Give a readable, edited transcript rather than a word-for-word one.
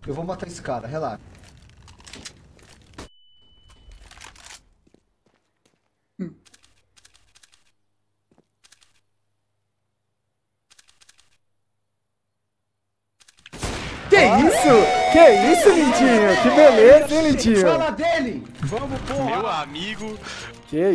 Eu vou matar esse cara, relaxa. Que isso? Que isso, Lindinho? Que beleza, hein, Lindinho? Fala dele! Vamos, porra! Meu amigo. Que